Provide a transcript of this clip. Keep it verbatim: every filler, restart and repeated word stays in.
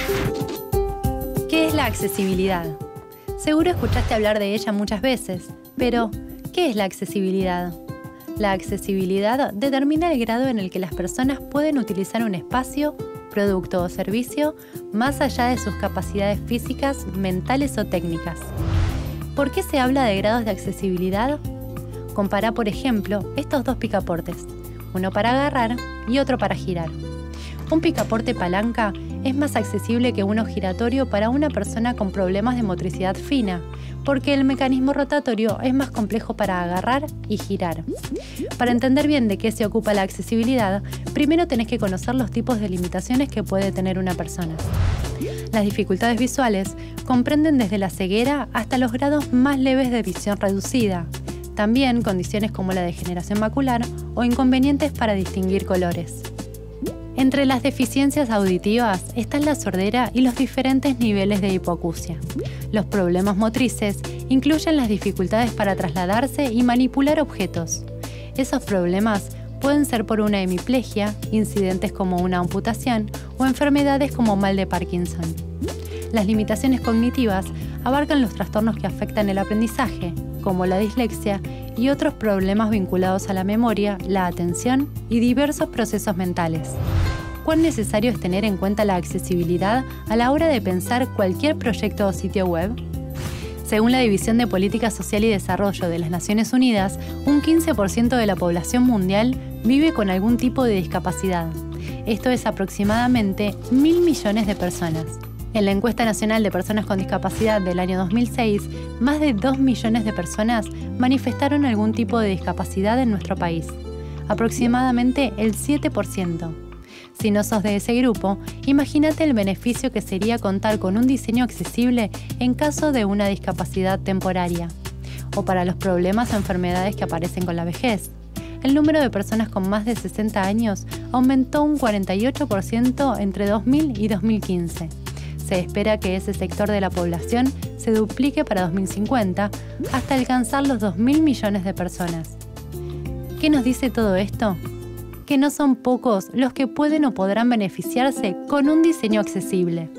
¿Qué es la accesibilidad? Seguro escuchaste hablar de ella muchas veces, pero ¿qué es la accesibilidad? La accesibilidad determina el grado en el que las personas pueden utilizar un espacio, producto o servicio más allá de sus capacidades físicas, mentales o técnicas. ¿Por qué se habla de grados de accesibilidad? Compara, por ejemplo, estos dos picaportes, uno para agarrar y otro para girar. Un picaporte palanca es más accesible que uno giratorio para una persona con problemas de motricidad fina, porque el mecanismo rotatorio es más complejo para agarrar y girar. Para entender bien de qué se ocupa la accesibilidad, primero tenés que conocer los tipos de limitaciones que puede tener una persona. Las dificultades visuales comprenden desde la ceguera hasta los grados más leves de visión reducida. También condiciones como la degeneración macular o inconvenientes para distinguir colores. Entre las deficiencias auditivas están la sordera y los diferentes niveles de hipoacusia. Los problemas motrices incluyen las dificultades para trasladarse y manipular objetos. Esos problemas pueden ser por una hemiplegia, incidentes como una amputación o enfermedades como mal de Parkinson. Las limitaciones cognitivas abarcan los trastornos que afectan el aprendizaje, como la dislexia y otros problemas vinculados a la memoria, la atención y diversos procesos mentales. ¿Cuán necesario es tener en cuenta la accesibilidad a la hora de pensar cualquier proyecto o sitio web? Según la División de Política Social y Desarrollo de las Naciones Unidas, un quince por ciento de la población mundial vive con algún tipo de discapacidad. Esto es aproximadamente mil millones de personas. En la Encuesta Nacional de Personas con Discapacidad del año dos mil seis, más de dos millones de personas manifestaron algún tipo de discapacidad en nuestro país, aproximadamente el siete por ciento. Si no sos de ese grupo, imagínate el beneficio que sería contar con un diseño accesible en caso de una discapacidad temporaria, o para los problemas o enfermedades que aparecen con la vejez. El número de personas con más de sesenta años aumentó un cuarenta y ocho por ciento entre dos mil y dos mil quince. Se espera que ese sector de la población se duplique para dos mil cincuenta hasta alcanzar los dos mil millones de personas. ¿Qué nos dice todo esto? Que no son pocos los que pueden o podrán beneficiarse con un diseño accesible.